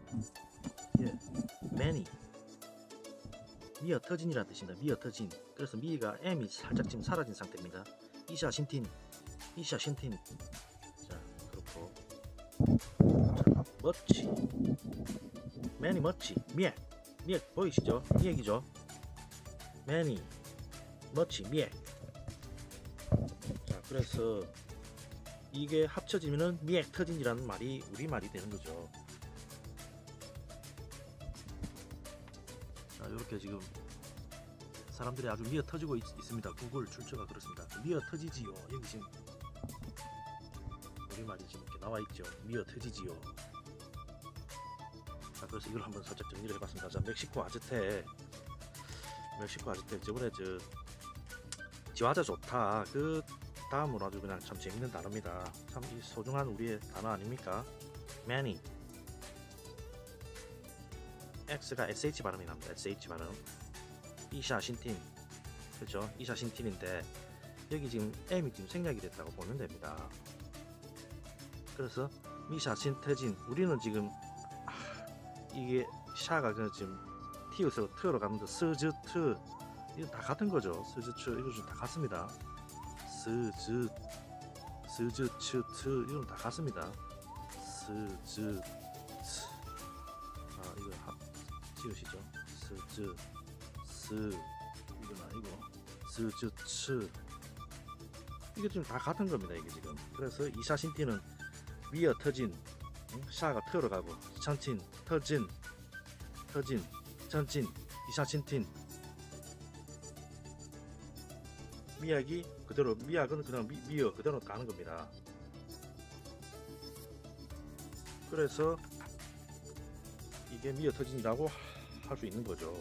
예, many 미어 터진이라는 뜻입니다. 미어 터진. 그래서 미가 M이 살짝 지금 사라진 상태입니다. 이샤 신틴, 이샤 신틴. 자, 그렇고. 자, 멋지. many 멋지. 미액. 미액 보이시죠? 미액이죠? many 멋지. 미액. 자, 그래서 이게 합쳐지면은 미액 터진이라는 말이 우리말이 되는 거죠. 자, 이렇게 지금 사람들이 아주 미어 터지고 있습니다. 구글 출처가 그렇습니다. 미어 터지지요. 여기 지금 우리말이 지금 이렇게 나와 있죠. 미어 터지지요. 자, 그래서 이걸 한번 살짝 정리를 해봤습니다. 자, 멕시코 아즈텍 저번에 지화자 좋다. 그 다음으로 아주 그냥 참 재밌는 단어입니다. 참 이 소중한 우리의 단어 아닙니까? many. X가 SH 발음이 납니다. SH 발음. 이샤 신틴. 그렇죠? 이샤 신틴인데 여기 지금 M이 지금 생략이 됐다고 보면 됩니다. 그래서 미샤 신태진. 우리는 지금 이게 샤가 그 지금 티에서 트로 가면서 스즈 트 이거 다 같은 거죠. 스즈 트 이거 좀 다 같습니다. 스즈 츠 트 이건 다 같습니다. 스즈 츠. 아, 이거 지우시죠. 스즈 스 이건 아니고 스즈 츠 이게 좀 다 같은 겁니다. 이게 지금. 그래서 이샤 신티는 미어 터진, 샤가 트로 가고 천친 터진 천친 이샤 신틴. 미약이 그대로 미약은 그냥 미어 그대로 가는 겁니다. 그래서 이게 미어 터진이라고 할 수 있는 거죠.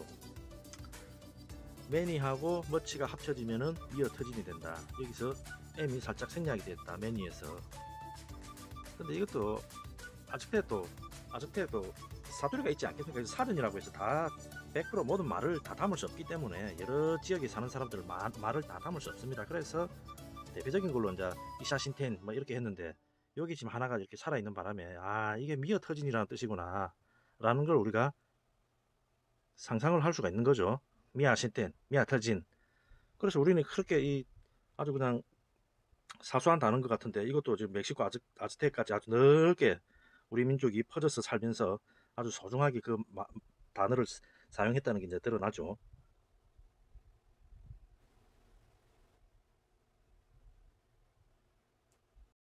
매니하고 머치가 합쳐지면은 미어 터진이 된다. 여기서 M이 살짝 생략이 됐다. 매니에서. 근데 이것도 아즈텍도 사투리가 있지 않겠습니까? 사전이라고 해서 다 100% 모든 말을 다 담을 수 없기 때문에 여러 지역에 사는 사람들 말을 다 담을 수 없습니다. 그래서 대표적인 걸로 이제 이샤신텐 뭐 이렇게 했는데 여기 지금 하나가 이렇게 살아있는 바람에 아 이게 미어 터진이라는 뜻이구나 라는 걸 우리가 상상을 할 수가 있는 거죠. 미아신텐, 미아 터진. 그래서 우리는 그렇게 이 아주 그냥 사소한 단어인 것 같은데 이것도 지금 멕시코 아즈텍까지 아주 넓게 우리 민족이 퍼져서 살면서 아주 소중하게 그 단어를 사용했다는 게 이제 드러나죠.